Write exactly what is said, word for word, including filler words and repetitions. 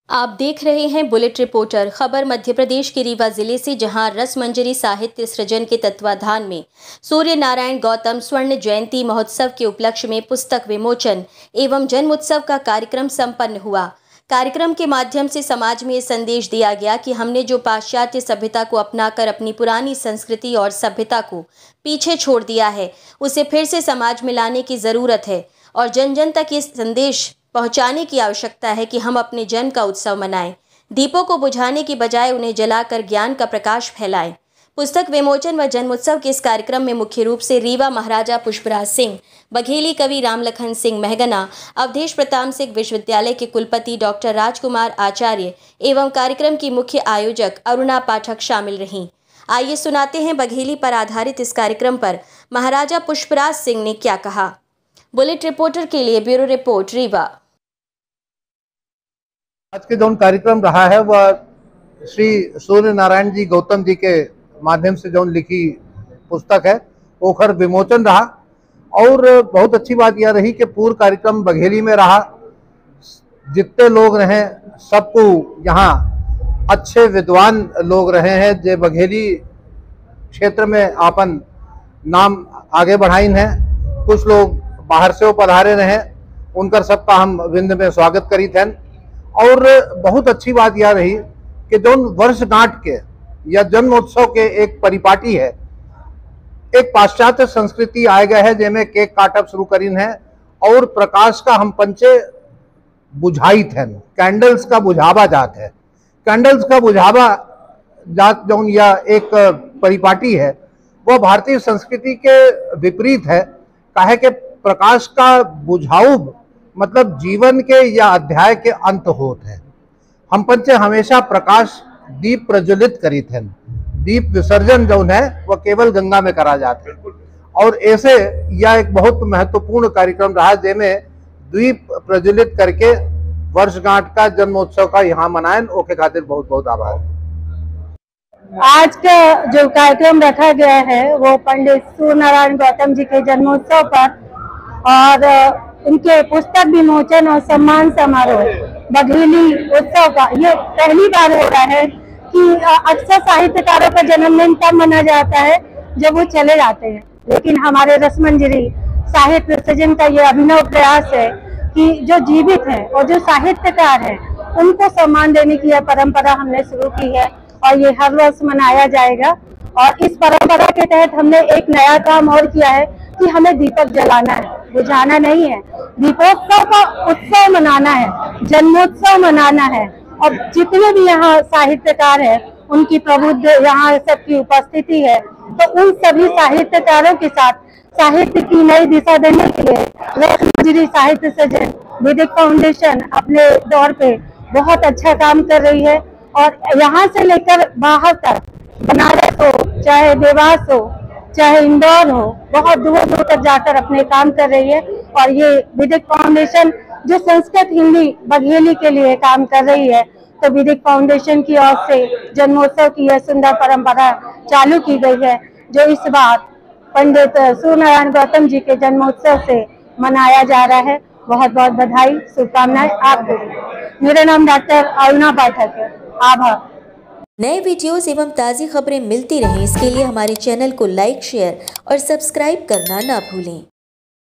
आप देख रहे हैं बुलेट रिपोर्टर। खबर मध्य प्रदेश के रीवा जिले से, जहां रसमंजरी साहित्य सृजन के तत्वाधान में सूर्य नारायण गौतम स्वर्ण जयंती महोत्सव के उपलक्ष्य में पुस्तक विमोचन एवं जन्मोत्सव का कार्यक्रम संपन्न हुआ। कार्यक्रम के माध्यम से समाज में ये संदेश दिया गया कि हमने जो पाश्चात्य सभ्यता को अपनाकर अपनी पुरानी संस्कृति और सभ्यता को पीछे छोड़ दिया है, उसे फिर से समाज में लाने की ज़रूरत है और जन जन तक ये संदेश पहुंचाने की आवश्यकता है कि हम अपने जन्म का उत्सव मनाएं। दीपों को बुझाने की बजाय उन्हें जलाकर ज्ञान का प्रकाश फैलाएं। पुस्तक विमोचन व जन्मोत्सव के इस कार्यक्रम में मुख्य रूप से रीवा महाराजा पुष्पराज सिंह, बघेली कवि रामलखन सिंह महगना, अवधेश प्रताप सिंह विश्वविद्यालय के कुलपति डॉक्टर राजकुमार आचार्य एवं कार्यक्रम की मुख्य आयोजक अरुणा पाठक शामिल रहीं। आइए सुनाते हैं बघेली पर आधारित इस कार्यक्रम पर महाराजा पुष्पराज सिंह ने क्या कहा। बुलेट रिपोर्टर के लिए ब्यूरो रिपोर्ट रीवा। आज के जो कार्यक्रम रहा है वह श्री सूर्य नारायण जी गौतम जी के माध्यम से जो लिखी पुस्तक है ओखर विमोचन रहा। और बहुत अच्छी बात यह रही कि पूर्व कार्यक्रम बघेली में रहा। जितने लोग रहे सबको यहाँ अच्छे विद्वान लोग रहे हैं जो बघेली क्षेत्र में आपन नाम आगे बढ़ाइन है। कुछ लोग बाहर से पधारे रहे, उनका सबका हम विंद में स्वागत करी थे। और बहुत अच्छी बात यह रही कि जो वर्षगांठ के या जन्मोत्सव के एक परिपाटी है, एक पाश्चात्य संस्कृति आए गए है जिसमें केक काटब शुरू करीन है और प्रकाश का हम पंचे बुझाई थे, कैंडल्स का बुझावा जात है। कैंडल्स का बुझावा जात जो यह एक परिपाटी है वह भारतीय संस्कृति के विपरीत है। काहे के प्रकाश का बुझाऊ मतलब जीवन के या अध्याय के अंत होत है। हम पंचे हमेशा प्रकाश दीप प्रज्वलित करी थे। दीप विसर्जन जो है वह केवल गंगा में करा जाता है। और ऐसे यह एक बहुत महत्वपूर्ण कार्यक्रम रहा जिसमें दीप प्रज्वलित करके वर्षगांठ का जन्मोत्सव का यहाँ मनाएं। ओके खातिर बहुत बहुत आभार। आज का जो कार्यक्रम रखा गया है वो पंडित सूर्य नारायण गौतम जी के जन्मोत्सव पर और उनके पुस्तक विमोचन और सम्मान समारोह बघेली उत्सव का ये पहली बार हो रहा है कि अक्सर साहित्यकारों का जन्मदिन तब मनाया जाता है जब वो चले जाते हैं, लेकिन हमारे रसमंजरी साहित्य सृजन का ये अभिनव प्रयास है कि जो जीवित है और जो साहित्यकार है उनको सम्मान देने की यह परंपरा हमने शुरू की है और ये हर वर्ष मनाया जाएगा। और इस परंपरा के तहत हमने एक नया काम और किया है कि हमें दीपक जलाना है, बुझाना नहीं है। दीपोत्सव का उत्सव मनाना है, जन्मोत्सव मनाना है। और जितने भी यहाँ साहित्यकार हैं उनकी प्रबुद्ध यहाँ सबकी उपस्थिति है, तो उन सभी साहित्यकारों के साथ साहित्य की नई दिशा देने के लिए रसमंजरी साहित्य सृजन वैदिक फाउंडेशन अपने दौर पे बहुत अच्छा काम कर रही है। और यहाँ से लेकर बाहर तक, बनारस हो चाहे देवास हो चाहे इंदौर हो, बहुत दूर दूर तक जाकर अपने काम कर रही है। और ये वैदिक फाउंडेशन जो संस्कृत हिंदी बघेली के लिए काम कर रही है, तो वैदिक फाउंडेशन की ओर से जन्मोत्सव की यह सुंदर परंपरा चालू की गई है, जो इस बार पंडित सूर्य नारायण गौतम जी के जन्मोत्सव से मनाया जा रहा है। बहुत बहुत बधाई, शुभकामनाएं आपको। मेरा नाम डॉक्टर अरुणा पाठक है। आभार। नए वीडियोस एवं ताज़ी खबरें मिलती रहें, इसके लिए हमारे चैनल को लाइक, शेयर और सब्सक्राइब करना ना भूलें।